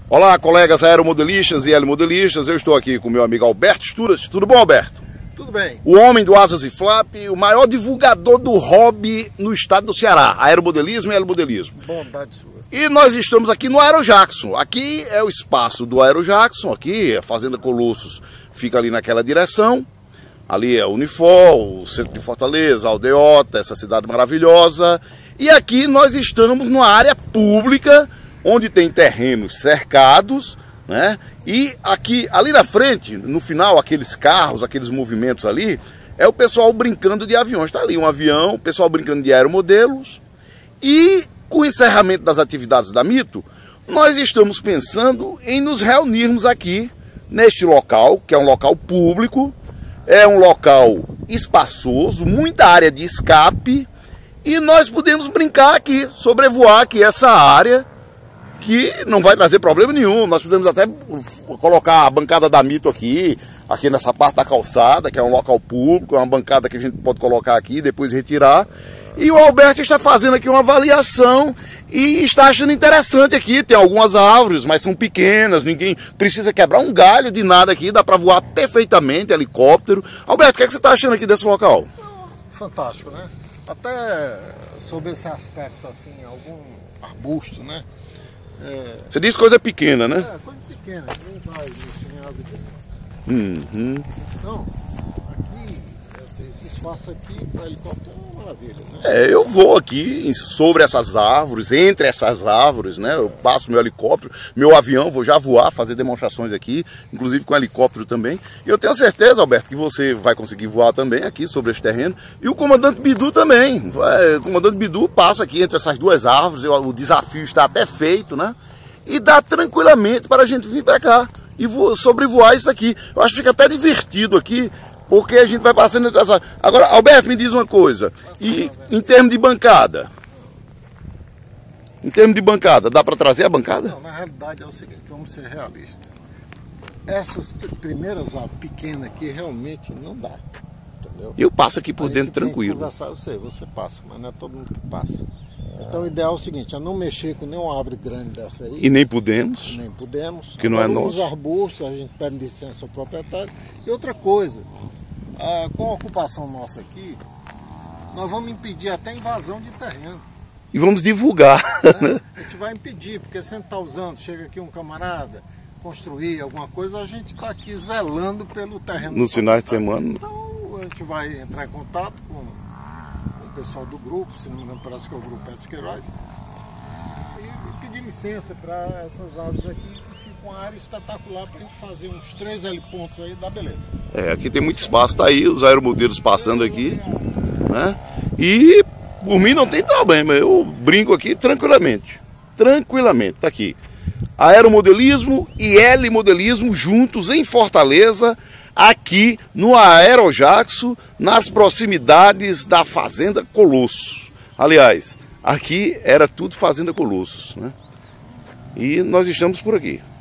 Olá, colegas aeromodelistas e helimodelistas. Eu estou aqui com meu amigo Alberto Sturas. Tudo bom, Alberto? Tudo bem. O homem do Asas e Flap, o maior divulgador do hobby no estado do Ceará, aeromodelismo e helimodelismo. Bondade sua. E nós estamos aqui no Aerojackson. Aqui é o espaço do Aerojackson, aqui a Fazenda Colossos fica ali naquela direção. Ali é o Unifor, o centro de Fortaleza, a Aldeota, essa cidade maravilhosa. E aqui nós estamos numa área pública, onde tem terrenos cercados, né? E aqui, ali na frente, no final, aqueles carros, aqueles movimentos ali, é o pessoal brincando de aviões. Está ali um avião, o pessoal brincando de aeromodelos. E com o encerramento das atividades da Mito, nós estamos pensando em nos reunirmos aqui neste local, que é um local público, é um local espaçoso, muita área de escape, e nós podemos brincar aqui, sobrevoar aqui essa área, que não vai trazer problema nenhum. Nós podemos até colocar a bancada da Mito aqui nessa parte da calçada, que é um local público, é uma bancada que a gente pode colocar aqui e depois retirar. E o Alberto está fazendo aqui uma avaliação e está achando interessante aqui. Tem algumas árvores, mas são pequenas, ninguém precisa quebrar um galho de nada aqui, dá para voar perfeitamente, helicóptero. Alberto, o que é que você está achando aqui desse local? Fantástico, né? Até sobre esse aspecto, assim, algum arbusto, né? Você diz coisa pequena, né? Coisa pequena, nem vai mexer em árvore. Então, aqui, esse espaço aqui para helicóptero é uma maravilha, né? Eu vou aqui sobre essas árvores, entre essas árvores, né? Eu passo meu helicóptero, meu avião, vou já voar, fazer demonstrações aqui, inclusive com helicóptero também. E eu tenho certeza, Alberto, que você vai conseguir voar também aqui sobre este terreno. E o comandante Bidu também. O comandante Bidu passa aqui entre essas duas árvores, o desafio está até feito, né? E dá tranquilamente para a gente vir para cá e sobrevoar isso aqui. Eu acho que fica até divertido aqui, porque a gente vai passando entre as... Agora, Alberto, me diz uma coisa. E em termos de bancada? Em termos de bancada, dá para trazer a bancada? Não, na realidade é o seguinte, vamos ser realistas. Essas primeiras aves pequenas aqui realmente não dá. Entendeu? Eu passo aqui por dentro tranquilo. Conversar, eu sei, você passa, mas não é todo mundo que passa. Então o ideal é o seguinte, é não mexer com nenhuma árvore grande dessa aí. E nem podemos. Nem podemos. Que não é nosso. Os arbustos, a gente pede licença ao proprietário. E outra coisa, com a ocupação nossa aqui, nós vamos impedir até invasão de terreno. E vamos divulgar. Né? A gente vai impedir, porque se a gente está usando, chega aqui um camarada, construir alguma coisa, a gente está aqui zelando pelo terreno. Nos finais de semana. Então a gente vai entrar em contato com o pessoal do grupo, se não me engano parece que é o grupo Edson Queiroz, e pedir licença para essas árvores aqui, que fica uma área espetacular para a gente fazer uns 3 helipontos aí, dá beleza. Aqui tem muito espaço, tá aí os aeromodelos passando aqui, né? E por mim não tem problema, eu brinco aqui tranquilamente, tá aqui. Aeromodelismo e helimodelismo juntos em Fortaleza, aqui no Aerojackson, nas proximidades da Fazenda Colossos. Aliás, aqui era tudo Fazenda Colossos, né? E nós estamos por aqui.